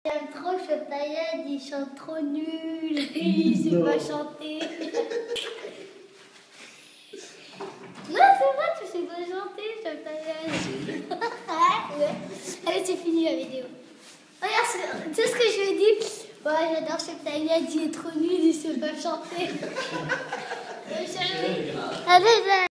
J'aime trop Cheptayed, il chante trop nul, il sait pas chanter. Non, c'est vrai, tu sais pas chanter, Cheptayed. Allez, c'est fini la vidéo. Regarde, tu sais ce que je lui ai dit? Ouais, j'adore Cheptayed, il est trop nul, il sait pas chanter. Allez,